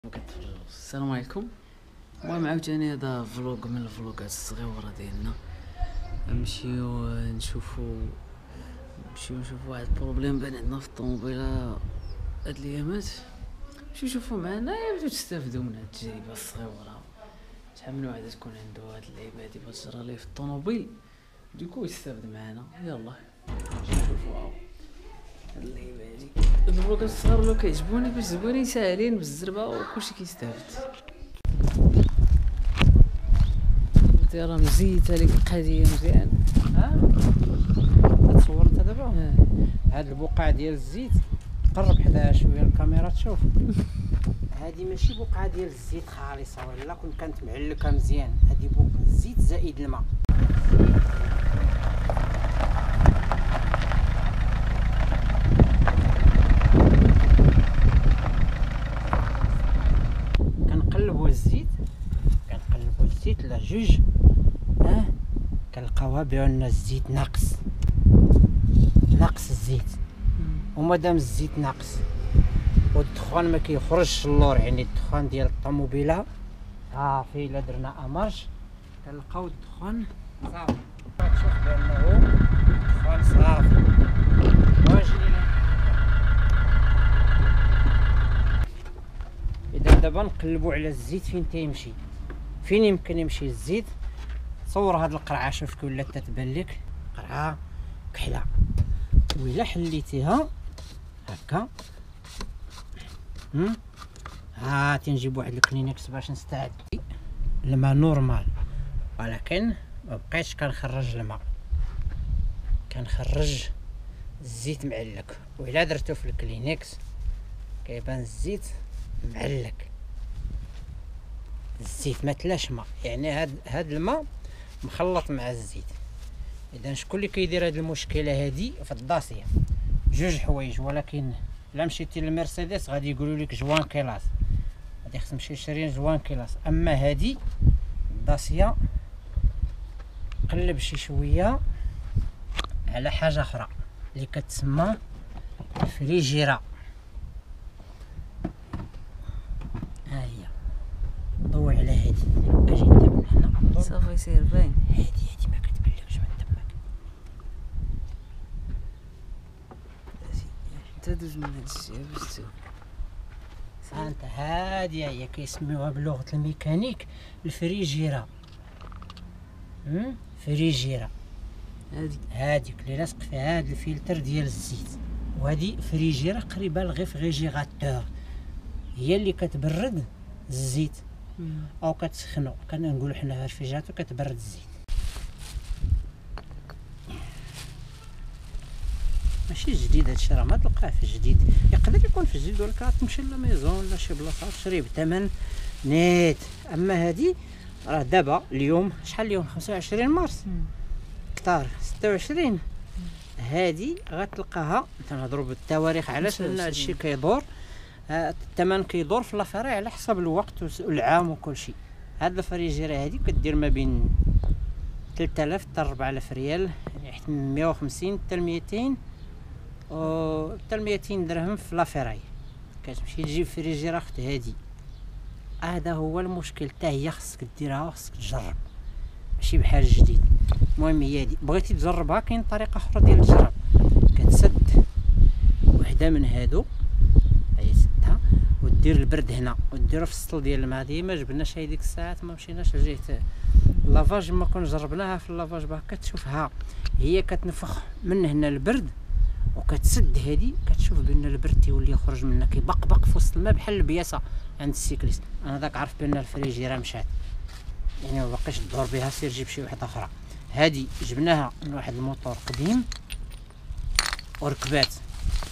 السلام عليكم. المهم عاوتاني هذا فلوق من الفلوقات الصغيره ديالنا. نمشيو نشوفو واحد البروبليم بان عندنا في الطوموبيله هاد الايامات. نمشيو نشوفو معنا باش تستافدوا من هاد التجربه الصغيره. شحال من واحد تكون عنده هاد اللعيبه هادي باش تجرى ليه في الطوموبيل ديكو يستافد معنا. يلا نشوفو هاد اللعيبه هادي. هاد الفلوقات الصغار ولاو كيعجبوني باش زوينين ساهلين بالزربه وكلشي كيستافد. راه مزيته ليك القضيه مزيان. تصور انت دابا هاد البقعه ديال الزيت قرب حداها شويه الكاميرا تشوف. هادي ماشي بقعه ديال الزيت خالصه ولا كون كانت معلكه مزيان، هادي بقعه الزيت زائد الماء. كنقلبوا الزيت لا جوج كنلقاوها بان الزيت ناقص الزيت، ومادام الزيت ناقص والدخان ما كيخرجش اللور، يعني الدخان ديال الطوموبيله صافي. الا درنا امارش كنلقاو الدخان صافي، كتشوف بانه الدخان صافي واجد. اذا دابا نقلبوا على الزيت فين تيمشي، فين يمكن يمشي الزيت. تصور هاد القرعه، شوف كي ولات تتبان لك قرعه كحله، وإلا حليتيها هكا تنجيب واحد الكلينكس باش نستعد. الماء نورمال، ولكن مبقيتش كنخرج الماء، كنخرج الزيت معلك. وإلا درتو في الكلينكس كيبان الزيت معلك، الزيت ما تلاش ماء، يعني هاد الماء مخلط مع الزيت. اذا شكون اللي كيدير هاد المشكله هادي في الداسيه؟ جوج حوايج، ولكن الا مشيتي للمرسيدس غادي يقولوا لك جوان كيلاس، غادي خصك تمشي تشري جوان كيلاس. اما هادي الداسيه قلب شي شويه على حاجه اخرى اللي كتسمى الفريجيرا. ها هي، ضوي على هادي، اجي انت من هنا صافي يصير باين. هادي ما كتبانلكش من تماك، انت دوز من هاد الشيء باش تشوف. انت هادي هي كيسميوها بلغه الميكانيك الفريجيرا. فريجيرا هاديك اللي لاصق فيها هاد الفلتر ديال الزيت، وهادي فريجيرا قريبه لغيفريجيراتور، هي اللي كتبرد الزيت او كتسخنو. كنقولوا حنا ريفريجيراتور كتبرد الزيت. ماشي جديد هادشي، راه ما تلقاه في الجديد، يقدر يكون في الجديد ولكن تمشي لاميزون ولا شي بلاصه تشري بثمن نيت. اما هادي راه دابا اليوم شحال اليوم 25 مارس كتار 26، هادي غتلقاها تنهضروا بالتواريخ. علاش؟ لان هادشي كيدور، الثمن كيدور في لافري على حسب الوقت والعام وكل شيء. هاد الفريجيرا هادي كدير ما بين 3000 حتى 4000 ريال، يعني حتى 150 حتى 200 و حتى 200 درهم في لافراي. كتمشي تجيب فريجيرا اخت هادي. هذا هو المشكل، حتى هي خصك ديرها وخصك تجرب، ماشي بحال الجديد. المهم هي هادي، بغيتي تجربها كاين طريقه اخرى ديال التجرب. كتسد وحده من هادو، هي سدها ودير البرد هنا وديرو في السطل ديال الماء. هادي ما جبناش هذيك الساعات، ما مشيناش لجهه اللافاج، ما كون جربناها في اللافاج هكا تشوفها هي كتنفخ من هنا البرد وكتسد. هادي كتشوف بان البرد تيولي يخرج منها كيبقبق في وسط الماء بحال البياسه عند السيكليست. انا داك عرف بان الفريجيرا مشات، يعني ما باقيش تدور بها، سير جيب شي وحده اخرى. هادي جبناها من واحد الموتور قديم وركبات،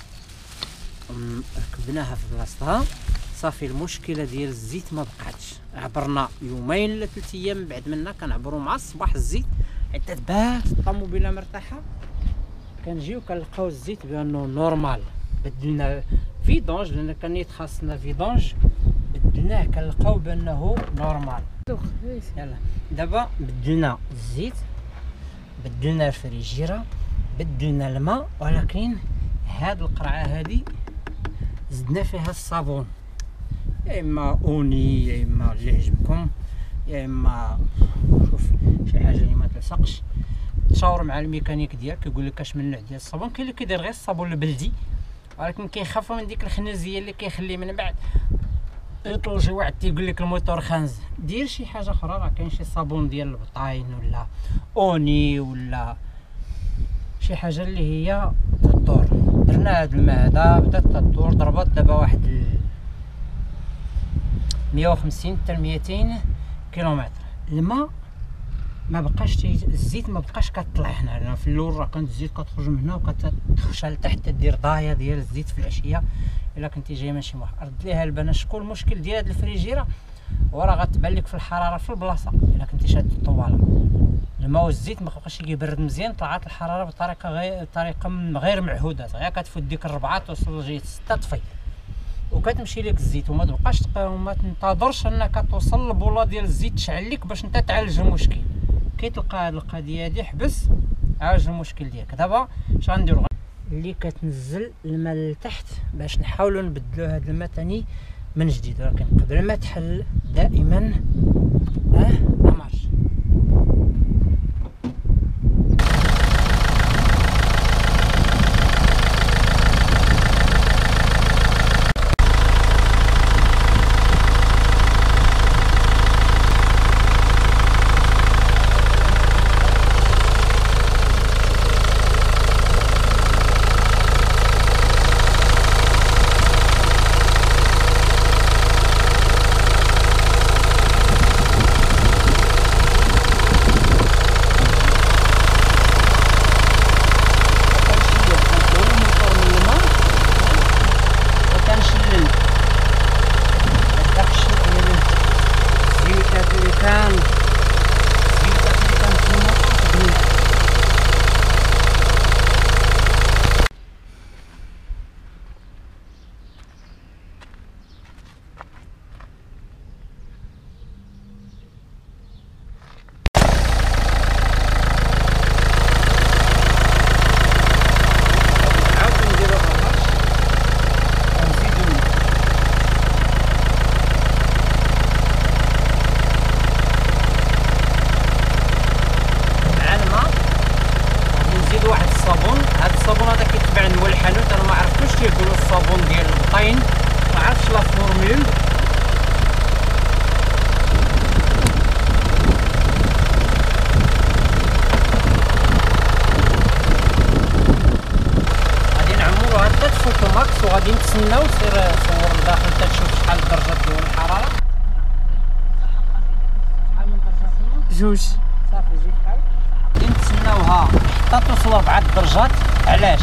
ركبناها في بلاصتها صافي. المشكله ديال الزيت ما بقاتش. عبرنا يومين ولا 3 ايام بعد منا كنعبروا مع الصباح الزيت حتى تبات الطوموبيله مرتاحه. كنجيو كنلقاو الزيت بانه نورمال. بدلنا فيدونج لان كان يتخاصنا فيدونج، بدلناه كنلقاو بانه نورمال. يلا دابا بدلنا الزيت، بدلنا الفريجيرا، بدلنا الماء، ولكن هاد القرعه هادي زدنا فيها الصابون. يا اما اوني يا اما اللي عجبكم، يا اما شوف شي حاجه اللي ما تلصقش. تشاور مع الميكانيك ديالك يقول لك اش من نوع ديال الصابون. كاين اللي كيدير غير الصابون البلدي، ولكن كيخافوا من ديك الخنازيه اللي كيخلي من بعد يطول شي واحد تيقول لك الموتور خانز. دير شي حاجه اخرى، راه كاين شي صابون ديال البطاين ولا اوني ولا شي حاجه اللي هي تدور. درنا هاد الماء هذا بدات تدور، ضربات دابا واحد 150 حتى 200 كيلومتر. الماء ما بقاش الزيت ما بقاش كطلع هنا، لان في الاول راه كانت الزيت كتخرج من هنا وكتخشى لتحت دير ضايه ديال الزيت في العشيه. الا كنتي جاي من شي محل رد ليها البان. شكون المشكل ديال هاد الفريجيره؟ وراه غتبان لك في الحراره في البلاصه. الا كنتي شاد الطواله الماء والزيت ما بقاش كيبرد مزيان، طلعت الحراره بطريقه غير معهوده، غير كتفوت ديك الربعه توصل لجهه 6 طفي وكتمشي لك الزيت، وما تبقاش وما تنتظرش انك توصل لبوله ديال الزيت تشعل لك باش انت تعالج المشكل. كي تلقى هاد القضيه هادي حبس عالج المشكل ديالك. دابا اش غنديرو؟ اللي كتنزل الماء لتحت باش نحاولوا نبدلو هاد الماء تاني من جديد، ولكن قبل ما تحل دائما مارش. هاد الصابون هذا كيتباع من الحانوت، انا ما عرفتوش كيقولوا الصابون ديال البطاين، ما عرفتش لا فورمول. غادي نعمرو هكا فوتو ماكس وغادي نتسناو. سير صور لداخل حتى تشوف شحال الدرجات ديال الحراره. شحال من درجه فينا؟ 2. صافي جي بحال. غادي نتسناوها حتى توصل 4 درجات. علاش؟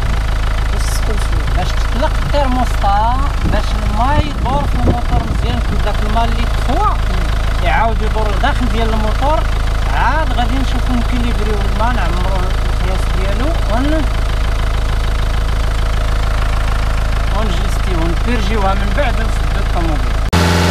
باش تطلق الترموسطا، باش الماء يدور في الموتور مزيان. كل داك الماء اللي تفوى يعاود يدور لداخل ديال الموتور. عاد غادي نشوفو نكليبريو الماء، نعمرو القياس ديالو ونجستيو ونبرجيوها من بعد ونسدو الطوموبيل.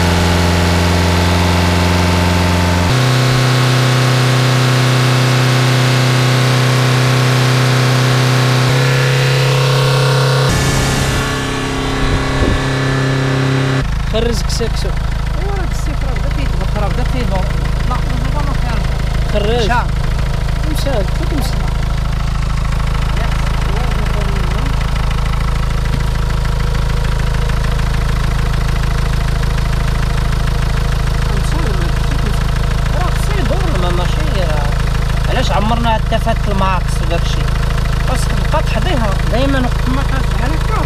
خرج كساكسو. ايوا راه السيف راه بدا كيتبخر، بدا كيدور. لا دابا ما خيرش. خرج مشى فوق مشى. راه خصو يدور ما ماشي علاش عمرنا التفات الماكس وداكشي. خاصك تبقى تحضيها دايما وقت ما كتبحال هكا.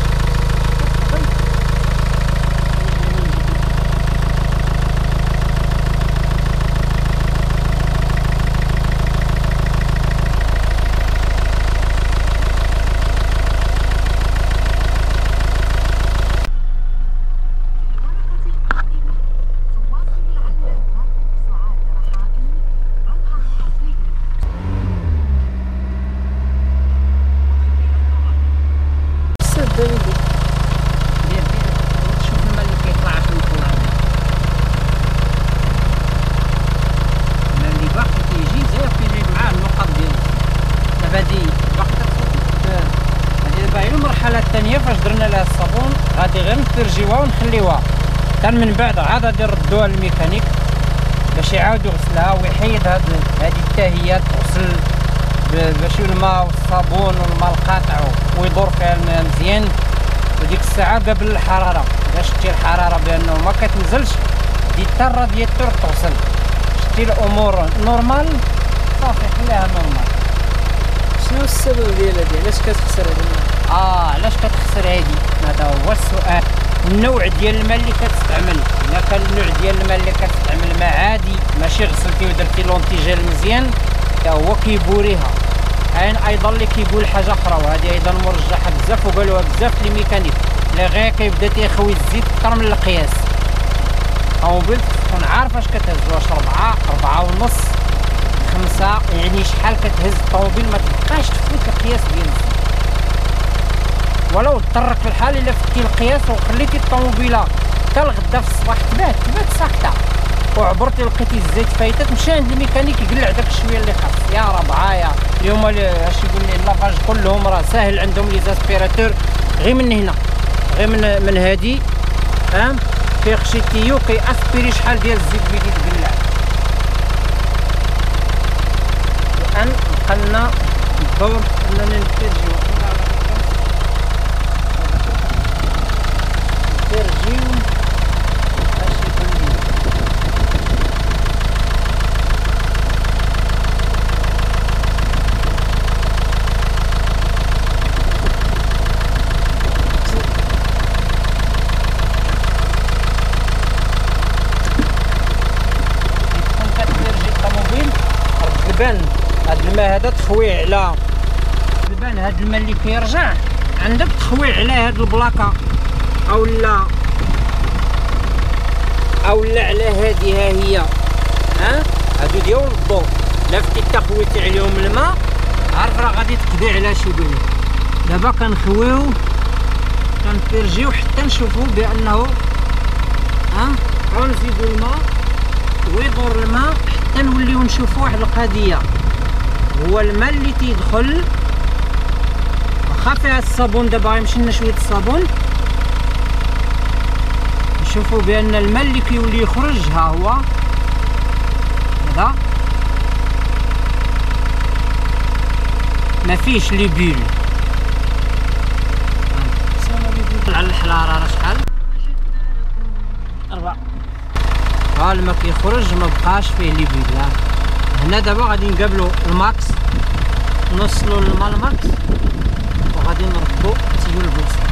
شوف الماء اللي كيطلع عشان يطلع الماء اللي باقي كيجي زي كيجي معاه النقط ديال دابا هادي باقي كتفوت. هادي دابا هي المرحلة الثانية فاش درنا لها الصابون. غادي غير نبرجيوها ونخليوها حتى من بعد عاد غادي نردوها للميكانيك باش يعاود يغسلها ويحيد هذه التاهيات، تغسل باش الماء والصابون والماء القاطع ويدور فيها الماء مزيان. وديك الساعه قبل الحراره باش شتي الحراره بانه ما كتنزلش دي حتى الرادياتور تغسل. شتي الامور نورمال صافي خليها نورمال. شنو السبب ديال هادي؟ علاش كتخسر هاد الماء؟ علاش كتخسر هادي؟ هذا هو السؤال. النوع ديال الماء اللي كتستعمل. الا كان النوع ديال الماء اللي كتستعمل ماء عادي ماشي غسلتي ودرتي لونتيجيل مزيان حتى هو كيبوريها. كاين ايضا اللي كيقول حاجه اخرى وهذه ايضا مرجحه بزاف وقالوها بزاف لي ميكانيك، اللي غير كيبدا تيخوي الزيت اكثر من القياس. الطوموبيل تكون عارف اش كتهز، واش 4 ونص 5، يعني شحال كتهز الطوموبيل ما تبقاش تفوت القياس ديال الزيت. ولو اضطرك الحال الا فتي القياس وخليتي الطوموبيله حتى الغدا في الصباح تبات ساكته وعبرتي لقيتي الزيت فايتك، مشى عند الميكانيك يقلع داك الشويه اللي خاص. يا راه يا اليوم اش يقول لي لافاج كلهم راه ساهل عندهم لي زاسبيراتور غير من هنا، غير من هادي فاهم، كيخشي التيو كيأسبيري شحال ديال الزيت بيدي تقلع. الان بقالنا الدور اننا نترجيو اش يقول لي البان. هاد الماء هذا تخويه على البان، هاد الماء اللي كيرجع عندك تخويه على هاد البلاكه او لا على هادي ها هي هادو ديال الضوء. لا فتي تخويتي عليهم الماء عارف راه غادي تقضي على شي بني. دابا كنخويو كنفرجيو حتى نشوفو بانه غنزيدو الماء ويدور الماء حتى نوليو نشوفو واحد القضيه، هو الماء اللي تيدخل واخا فيها الصابون. دابا غيمشي لنا شويه الصابون نشوفو بان الماء اللي كيولي يخرج ها هو هذا ما فيش لي بول. على الحراره راه شحال 4 الماء كيخرج ما بقاش فيه لي بول. هنا دابا غادي نقابلو الماكس، نوصلو للماء الماكس وغادي نربطو تيو البوصله.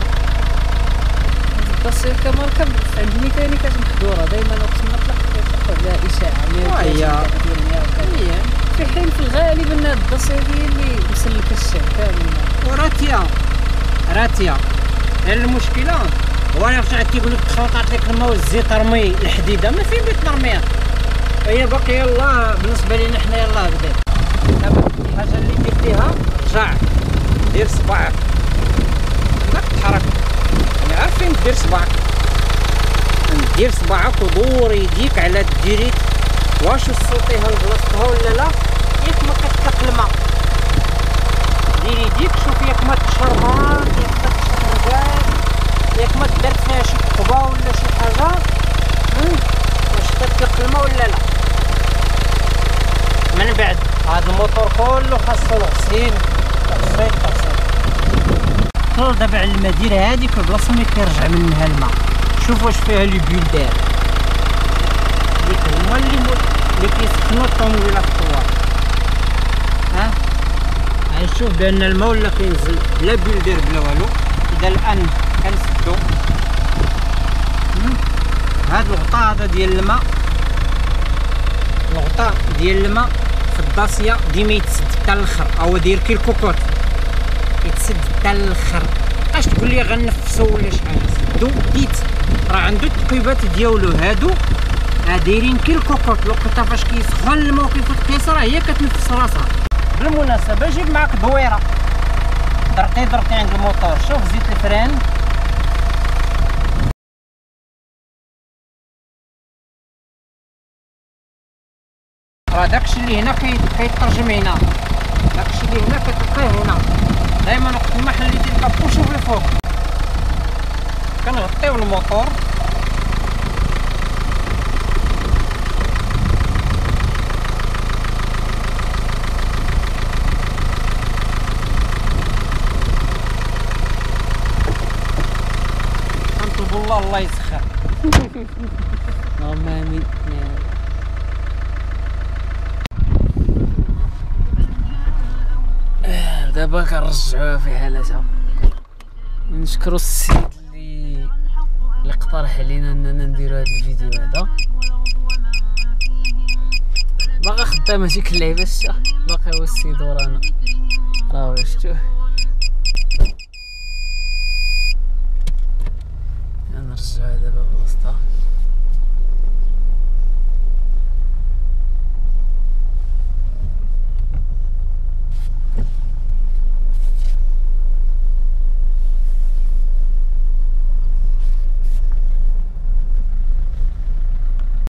التصوير كمركب عند الميكانيكات محظوره دائما وقت المطلق كتاخذ لها اشاعه في حين في الغالب ان الدوسيه هي اللي مسلكه الشعب كامل وراتيه. المشكله هو انا فاش تيقول لك تخلطات لك الماء والزيت رمي الحديده ما فين بغيت نرميها، هي باقي يلاه بالنسبه لينا حنا يلاه بدات. دابا الحاجه اللي درتيها رجع دير صباعك ما تحرك، يعني عارف فين دير صباعك، دير صباعك ودور يديك على الديريت واش وصلتيها لبلاصتها ولا لا. ياك ما كتطلق الماء دير يديك شوف ياك ما تشربات ياك ما تشربات ياك ما درت فيها شي قبه ولا شي حاجه واش كتطلق الماء ولا لا. من بعد هذا الموتور كله خاصو الغسيل تغسيل طول دابا على المدينه هذيك البلاصه اللي كيرجع منها الماء. شوف واش فيها لي بول داير ديك هما اللي كيسخنوا الطوموبيلات الطوال. غنشوف بان الماء ولا كينزل بلا بول داير بلا والو. اذا الان كنسدو هاد الغطاء هذا ديال الماء، الغطاء ديال الماء في الداسيه ديما يتسد حتى الاخر، او داير كي الكوكوط يتسد حتى الاخر. اش تقول لي غنفسو ولا شحال سدو ديت راه عنده التقيبات ديالو هادو دايرين كي الكوكوط. لقيتها فاش كيسخن الماء وكيفوت قيس راه هي كتنفس راسها. بالمناسبه جيب معاك دويره درتي عند الموتور، شوف زيت الفران راه داكشي اللي هنا كيترجم هنا، داكشي اللي هنا كتلقاه هنا. دايما وقت ما حليتي الكابو شوفي فوق. كنغطيو الموتور اللهم امين. دابا كنرجعوها في حالتها. نشكرو السيد اللي اقترح علينا اننا نديرو هذا الفيديو هذا. باقا خدامه هذيك اللعيبه الشا، باقي هو السيد ورانا راه شفتوه. نرجعوها دابا بلاصتها.